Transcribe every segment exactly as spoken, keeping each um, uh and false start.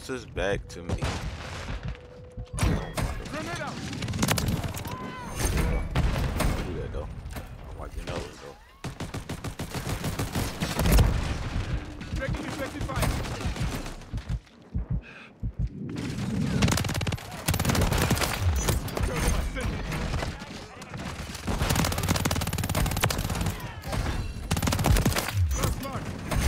bounces back to me. Grenade out. Do that though. Wipe your nose though. Taking effective fire. Show them I sent it. Last mark.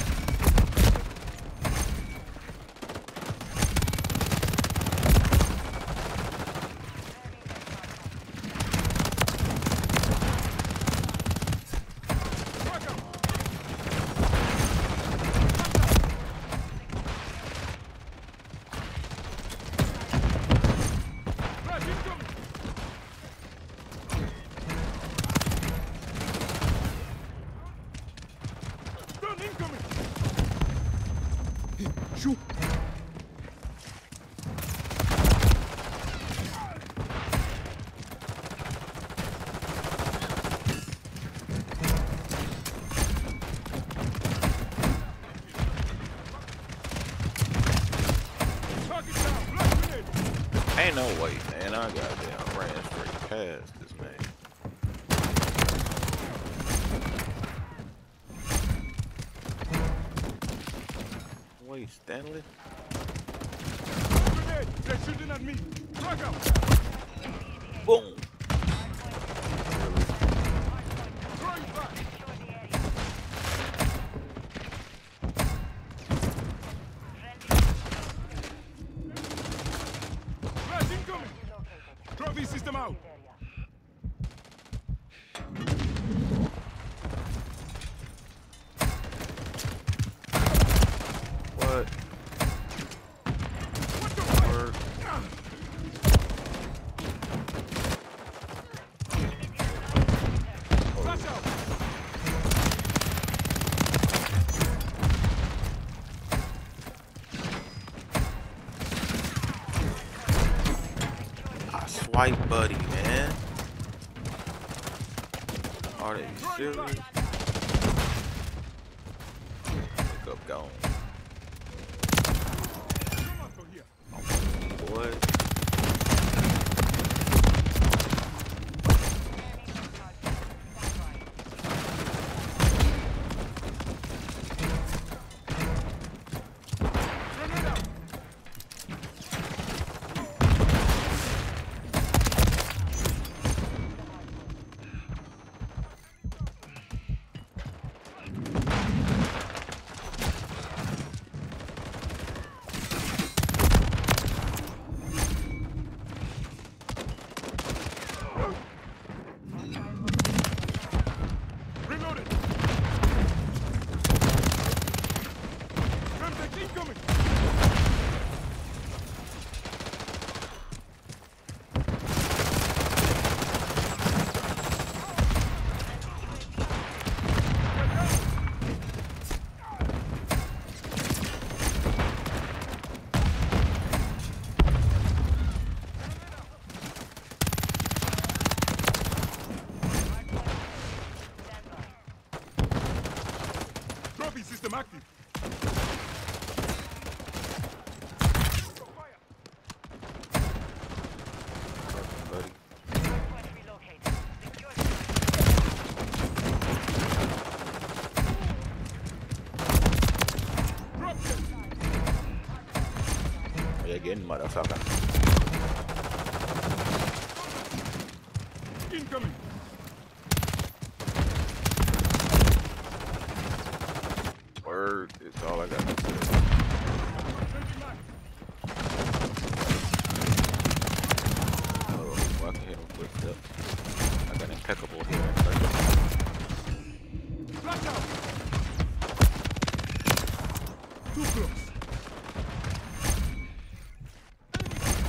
Shoot! Ain't no way, man. I goddamn ran straight past this man. Wait, Stanley? Grenade! They're shooting at me! Frag out! Boom! Throwing back! Flash incoming! Trophy system out! What? Word. Flash out! I swipe buddy, man. Are they serious? Pick up gone. Boy. Reloaded! Contact incoming! Trophy system active! Buddy. Drop them! Yeah, getting motherfucker. Incoming! Word is all I got to say. Oh, well, I can hit him quick step. I got impeccable here. Flash out! Too close!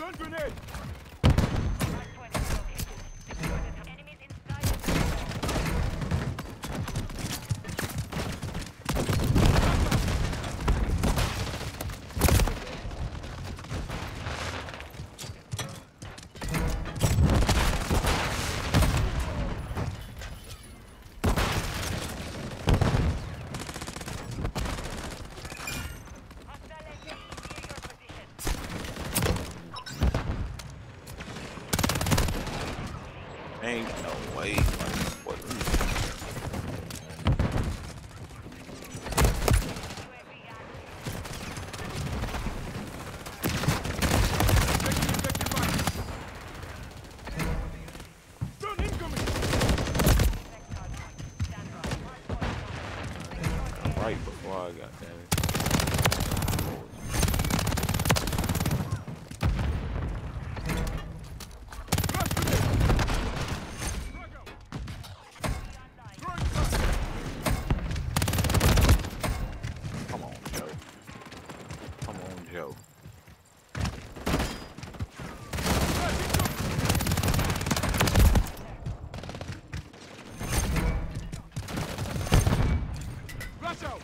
Stun grenade! Ain't no way. Like, what? Stun incoming! Right before I got damaged. Joe. Flash out!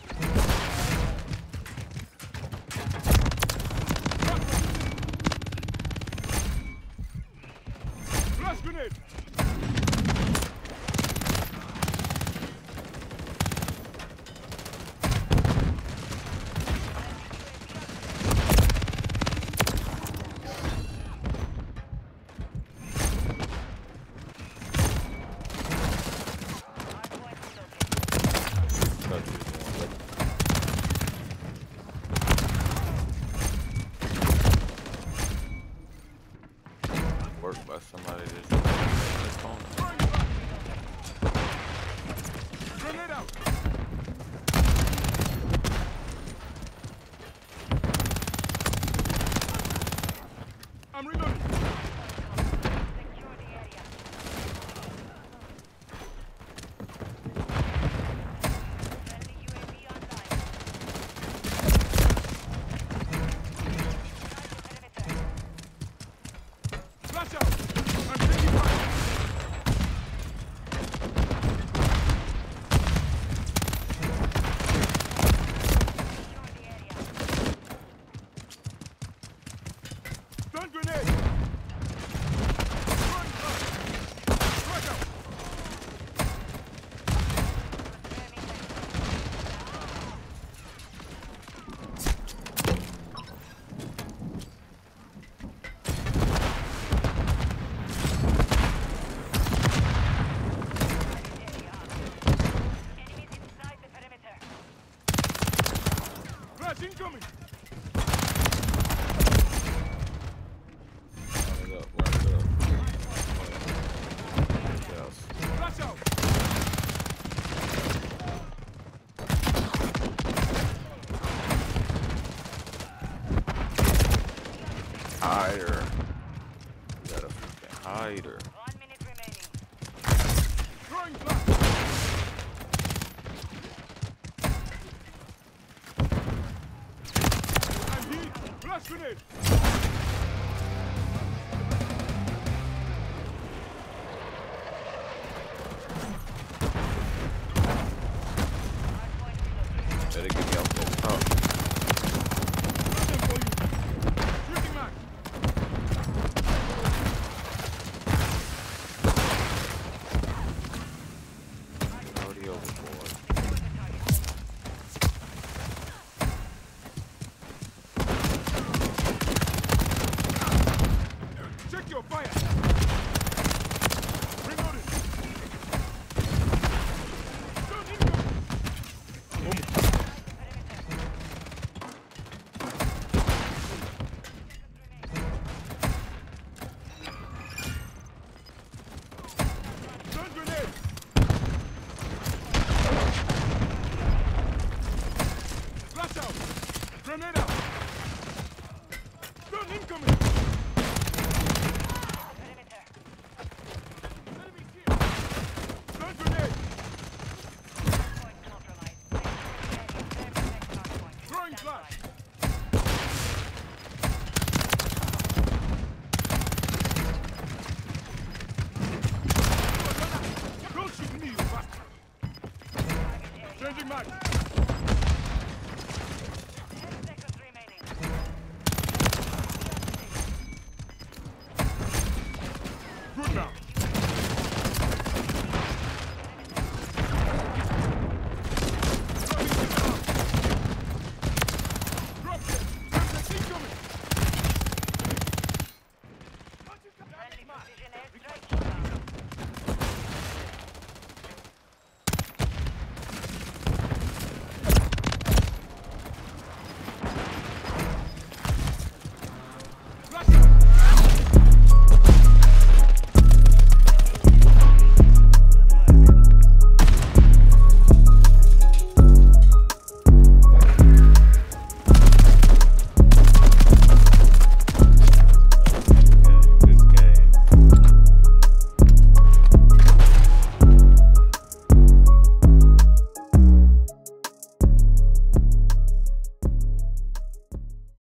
Flash grenade! Worked by somebody that's in the corner. Grenade out! I'm reloading! Flash out! I'm taking fire! Stun grenade! Run, run! Strike out! Flash incoming! Run it up, run it up. Yes. Flash out! Hider. You got a freaking hider. One minute remaining. Throwing flash! I'm hit! Flash grenade! Better get me off the top. Nothing for you! Shooting max! Already overboard. Check your fire! Reloading! Stun incoming! Stun grenade! Flash out! Grenade out! Stun incoming!